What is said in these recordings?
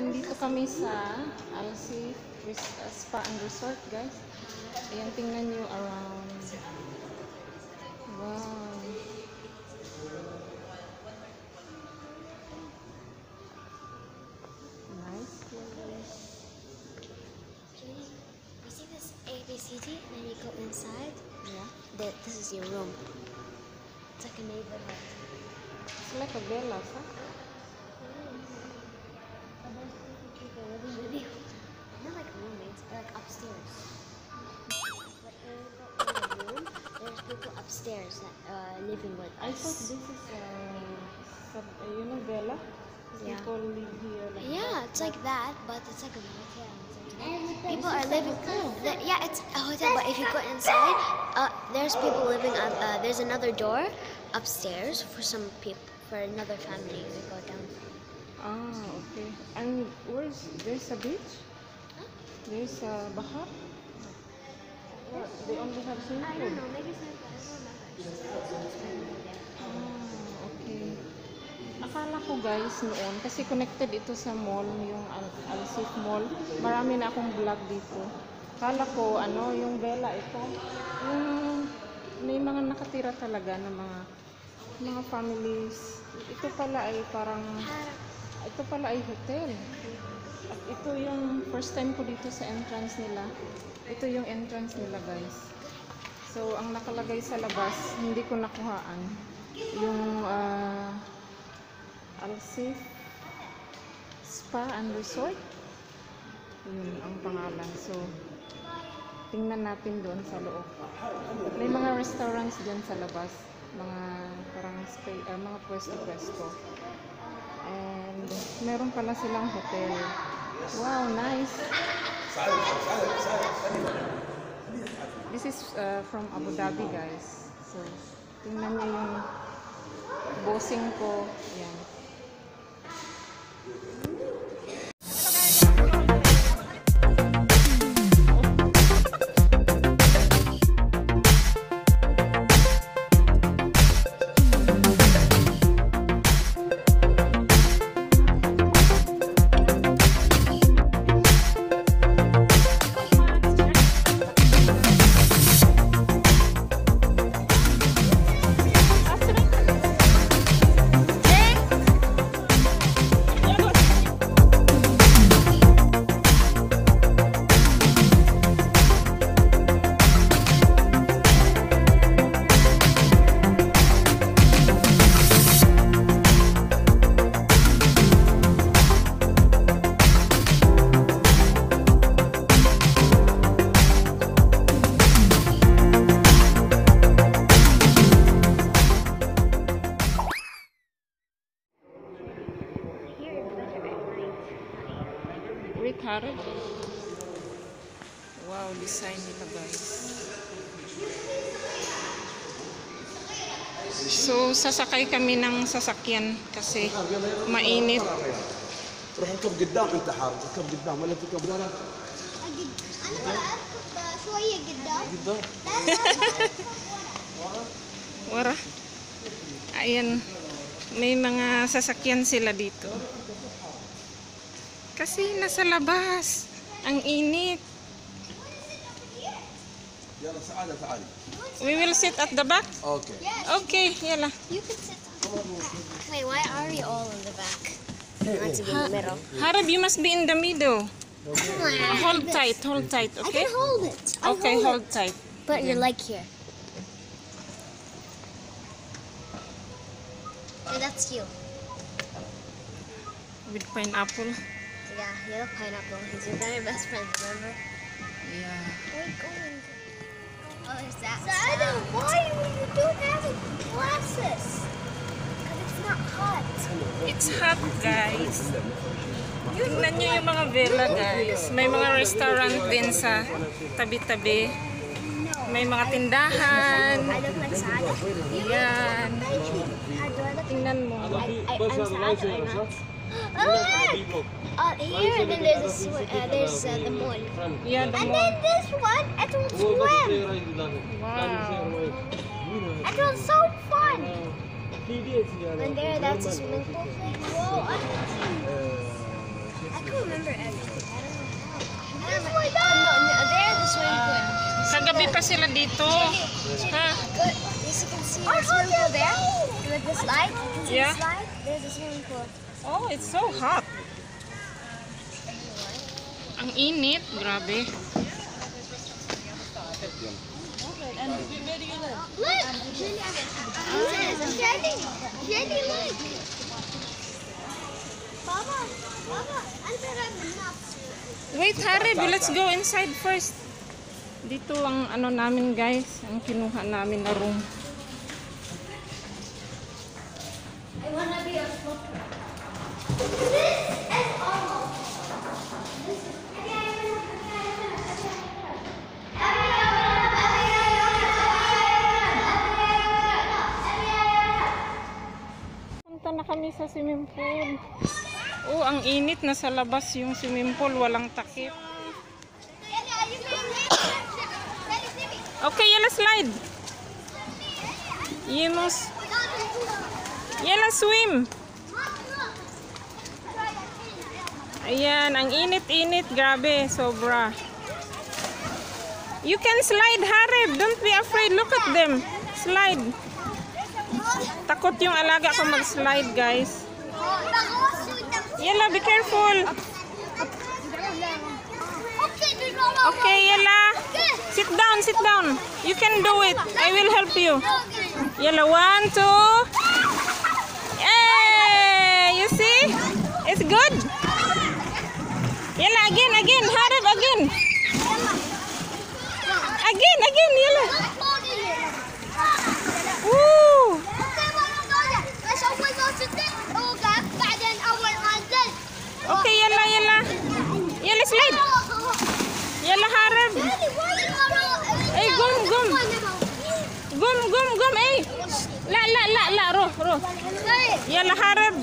Nandito kami sa Alsea Spa and Resort, guys. Ayan, tingnan nyo around. Wow. Nice place. You see this ABCD and then you go inside? Yeah. This is your room. It's like a neighborhood. It's like a villa, huh? Not like roommates, but like upstairs. But when you go in the room, there's people upstairs that living with I us. thought this is villa. Yeah. People live here. Like Yeah, it's like that, but it's like a motel. People are living. Yeah, it's a hotel, but if you go inside, there's people living. There's another door upstairs for some people, for another family. We go down. Ah, okay. And there's a beach? Huh? There's a bahar? What? They only have swimming I pool? don't know. Maybe some. I don't remember. Ah, okay. Akala ko guys noon, kasi connected ito sa mall, yung Alsea Mall. Marami na akong vlog dito. Akala ko, yung villa ito. May mga nakatira talaga ng mga families. Ito pala ay hotel. At ito yung first time ko dito sa entrance nila. Ito yung entrance nila, guys. So, ang nakalagay sa labas, hindi ko nakuhaan. Yung Alsea Spa and Resort. Yun ang pangalan. So, tingnan natin doon sa loob. May mga restaurants diyan sa labas. Mga parang mga pwesto-pwesto. And meron pala silang hotel. Wow, nice. This is from Abu Dhabi, guys. So, tingnan niyo yung bossing ko. Yan. Rick Harrod. Wow, design nila, guys. So, sasakay kami ng sasakyan kasi mainit. روح اركب قدام انت حار اركب قدام ولا تركب ورا انا اركب شويه قدام Wara. Ayan, may mga sasakyan sila dito. Kasi nasa labas. Ang init. يلا سعاده تعالي We will sit at the back? اوكي Okay, yala. You can sit Wait, why are we all in the back? I want to be in the middle. Harab, you must be in the middle. Hold tight, I okay? can hold it. Okay, hold tight. Put your leg here. Hey, that's you. With pineapple. Yeah, you look pineapple. He's your very best friend, remember? Yeah. Where are you going? Oh, there's that. Sada, why are you doing having glasses? Because it's not hot. It's hot, guys. Tingnan nyo yung mga villa, guys. May mga restaurant din sa tabi-tabi. May mga tindahan. I look like Sada. Yan. Tingnan mo. I'm Sada. I'm not. Here and then there's the mall. Yeah, the And mall. then this one, it will swim. Wow. It was so fun. And there, that's a swimming pool. Whoa, I could Pupunta sila dito. Ha? As you can see the swimming pool there. With the slide. You can see Yeah. the slide. There's a swimming pool. Oh, it's so hot. Ang init, grabe. Look! Jenny, look! Papa, I'm gonna Wait, Harib, let's go inside first. Dito ang ano namin, guys, ang kinuha namin na room. I wanna be a flipper. Punta na kami sa swimming pool. Oh, ang init, nasa labas yung swimming pool, walang takip. Okay, yellow slide. Yellow swim. Ayan, ang init-init, grabe, sobra. You can slide, Harib. Don't be afraid. Look at them. Slide. Takot yung alaga ko mag-slide, guys. Yella, be careful. Okay, Yella. Sit down, sit down. You can do it. I will help you. Yella, 1, 2. Hey, you see? It's good. Yella, again, Harib, again. Again, Yella. Woo! Okay, Yella. Yella, slide. Yella, Harib. Hey, gum. Gum, hey. La, ro. Yella, Harib.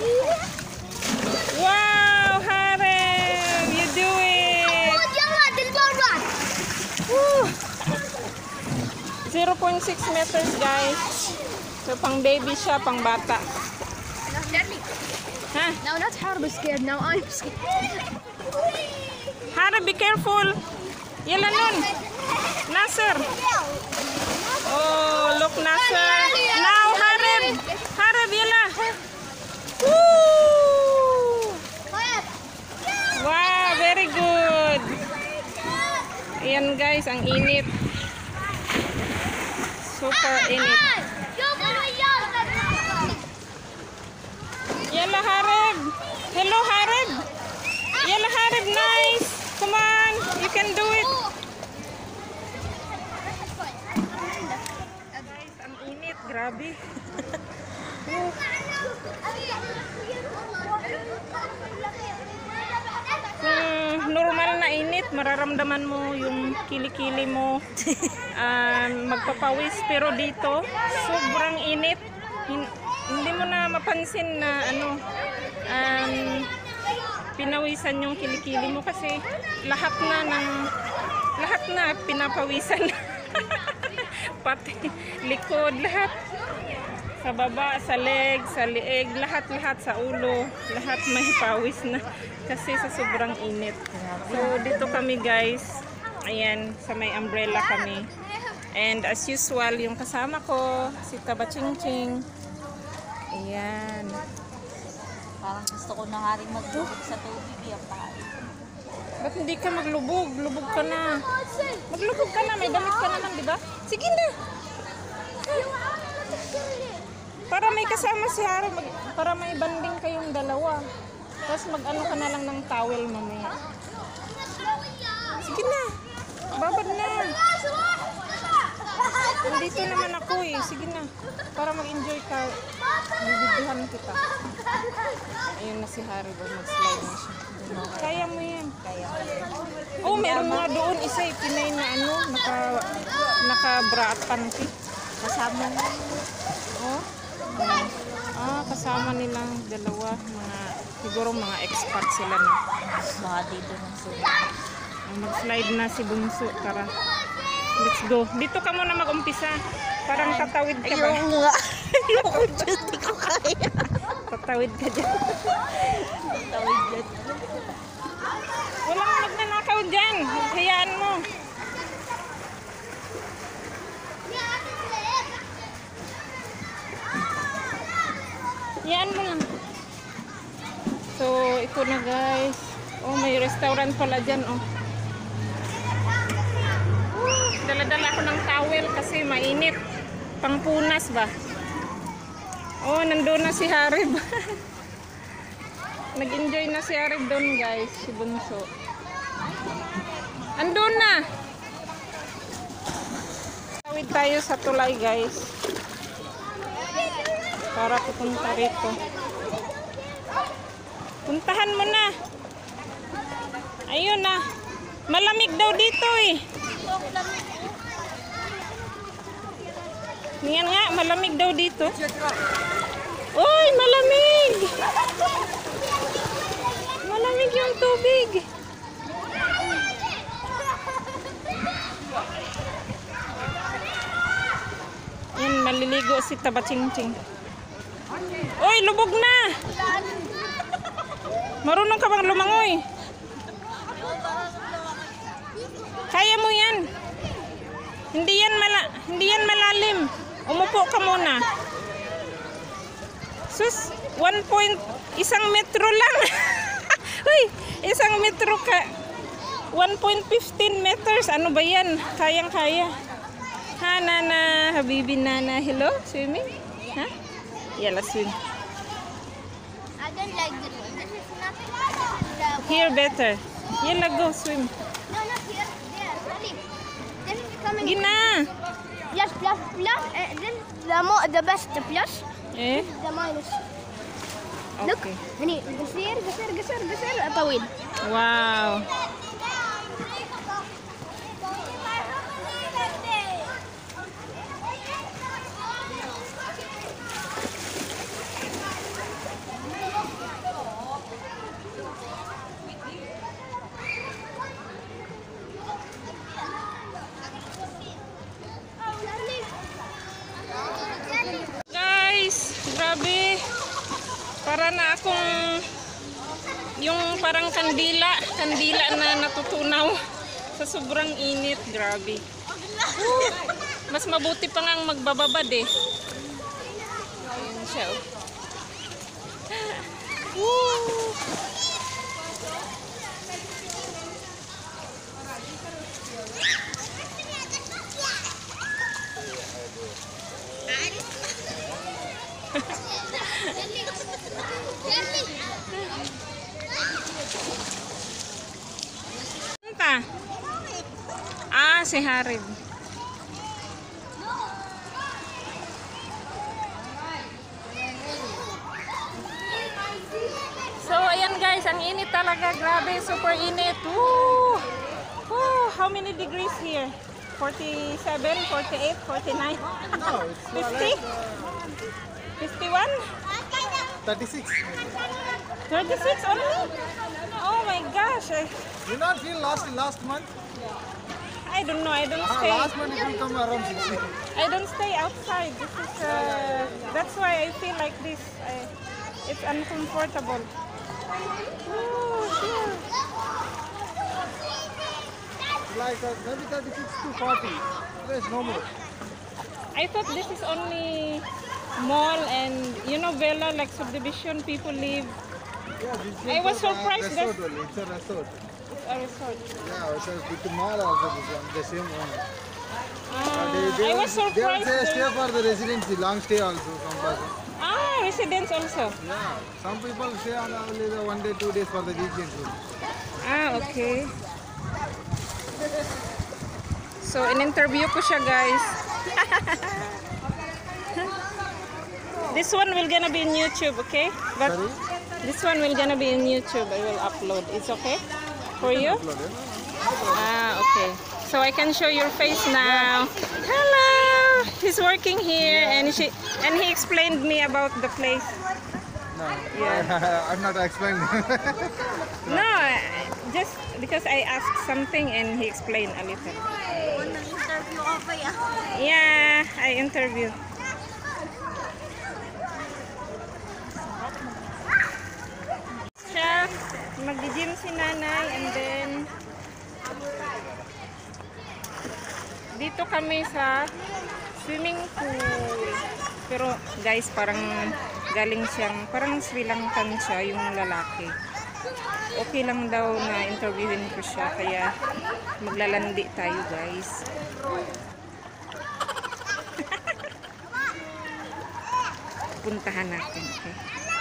Wow, Harib, you do it. Woo. 0.6 meters, guys. So, pang baby siya, pang bata. Ha? No, not Harb is scared. Now I'm scared. Harib, be careful. Yella, nun. Nasser. Oh, look, Nasser. Now, Harib. Yella. Woo! Wow, very good. Ayan, guys, ang init. Super init. Yella, Harib. Hello, Harib. Yella, Harib, nice. Come on, you can do it. Guys, ang init, grabe. Normal na init, mararamdaman mo yung kilikili mo, magpapawis. Pero dito, sobrang init. Hindi mo na mapansin na pinawisan yung kilikili mo kasi lahat na pinapawisan. Pati likod, lahat. Sa baba, sa leg, sa lieg, lahat sa ulo, lahat may pawis na kasi sa sobrang init. So dito kami, guys. Ayan, sa may umbrella kami. And as usual, yung kasama ko, si Taba Ching Ching. Ayan. Parang gusto ko na nga rin maglubog sa tubig. Yung pakain. Ba't hindi ka maglubog? Lubog ka na. Maglubog ka na. May damit ka naman, di ba? Sige na. Para may kasama si Haro. Para may banding kayong dalawa. Tapos mag-ano ka na lang ng towel mamaya. Sige na. Babad na. Nandito naman ako eh. Sige na. Para mag-enjoy ka. Bibidyohan kita. Ayun na si Harry. Mag-slide na siya. Kaya mo yan. Kaya. Oh, meron nga doon isa eh. Pinay na naka-bra at panty. Kasama mo. Oh. Kasama nilang dalawa. Siguro mga expert sila na. Mga dito ng sulit. Mag-slide na si Bunso. Tara. Let's go. Dito ka muna mag-umpisa. Parang tatawid ka ba? Ayoko nga. Ayoko dyan. Di ko kaya. Tatawid ka dyan. Tawid dyan. Walang magnanakaw dyan. Hayaan mo. ito na guys. Oh, may restaurant pala dyan, oh. Dala-dala ako ng towel kasi mainit. Pangpunas ba? Oh, nandun na si Harib. Nag-enjoy na si Harib doon guys, si Bunso. Andun na. Tawid tayo sa tulay guys. Para pupunta rito. Puntahan mo na. Ayun na. Malamig daw dito eh. Ngayon nga, malamig daw dito. Uy, malamig! Malamig yung tubig. Yan, maliligo si Tabachingching. Uy, lubog na! Marunong ka bang lumangoy? Kaya mo yan. Hindi yan malalim. Umupo ka muna. Sus, 1 metro lang. Uy, 1 metro ka. 1.15 meters. Ano ba yan? Kayang-kaya. Ha, Nana. Habibi, Nana. Hello? Swimming? Ha? Yeah, let's swim. I don't like this one. This is nothing. This is Here, better. Yalla, go swim. no, not here. There, Salim. This is coming. Gina. Plus, plus, plus. This is the best. The plus. Eh? The minus. Look. Okay. هني قصير قصير قصير قصير طويل. Wow. Guys, grabe. Para na akong yung parang kandila na natutunaw sa sobrang init. Grabe. Mas mabuti pa ngang magbababad eh. Ayun siya. Woo! Punta. Ah, si Harib. So, ayan guys, ang init talaga. Grabe, super init. Woo! Woo! How many degrees here? 47, 48, 49, 50? 51? 36. 36 only? Oh my gosh. You not feel last month? I don't know. I don't stay. Last month it will come around 60. I don't stay outside. This is that's why I feel like this. It's uncomfortable. Oh, sure. Like maybe 36 to 40. There's no more. I thought this is only mall and Bella, like subdivision people live. Yeah, this is I was a surprised resort that- only. It's a resort. It's a resort. Yeah, it's a big mall also. This one, the same owner. I was They surprised. will say stay for the residency, long stay also. Some person. Residents also. Yeah, some people stay on only the 1 day, 2 days for the weekend. Okay. So, in-interview ko siya, guys. This one will gonna be in YouTube, okay? But Sorry? this one will gonna be in YouTube. I will upload. It's okay for you? Okay. So I can show your face now. Hello. He's working here, and he explained me about the place. No, Yeah. I'm not explaining. No, just because I asked something and he explained a little. Yeah, I interview. Siya, mag-gym si nanay and then dito kami sa swimming pool. Pero guys, parang galing siyang, parang Sri Lankan siya yung lalaki. okay lang daw na interviewin ko siya, kaya maglalandi tayo guys. Puntahan natin, okay?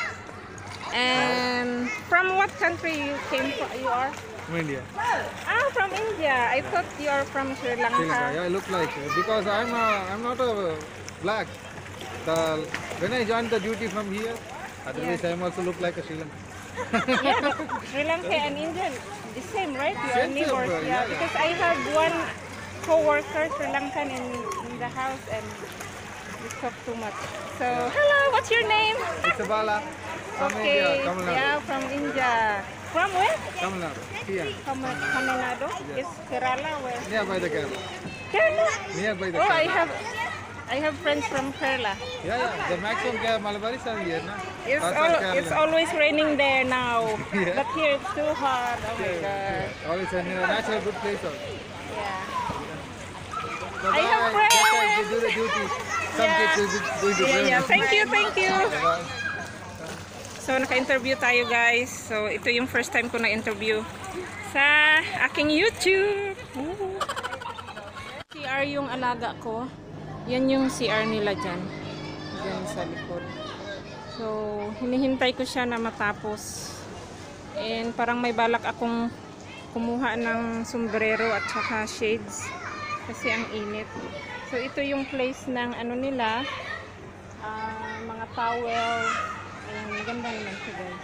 And from what country you came from? You are? From India. Ah, from India. I thought you are from Sri Lanka. Sri Lanka. Yeah, I look like because I'm not a black. When I joined the duty from here, otherwise I also look like a Sri Lankan. Yeah, but Sri Lanka and India, the same, right? You are Same, neighbors. yeah, Yeah, yeah. because I have one co-worker Sri Lankan in the house, and we talk too much. So, hello, what's your name? It's a Bala from Okay, India, Tamil Nadu. yeah, from India. From where? Tamil Nadu. Here, Tamil Nadu? Is Kerala where? nearby the Kerala. Kerala? Nearby the Oh, Kerala. I have friends from Kerala. Yeah. The maximum Malabaris are here, na? It's, Outside Kerala. it's always raining there now. Yeah. But here it's too hot. Oh my god. Always a natural good place also. Yeah. Bye-bye. I have Just friends. do the duty. Some Yeah. kids will be going to Yeah, learn. yeah. Thank you, thank you. Bye-bye. So, naka-interview tayo guys. So, ito yung first time ko na-interview sa aking YouTube. Woo. CR yung alaga ko. Yan yung CR nila dyan. Dyan sa likod. So, hinihintay ko siya na matapos. And parang may balak akong kumuha ng sombrero at saka shades. Kasi ang init. So, ito yung place ng ano nila. Mga towel. Ayan, maganda naman siya guys.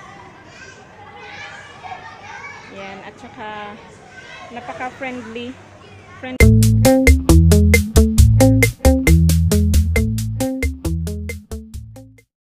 Yan, at saka napaka-friendly.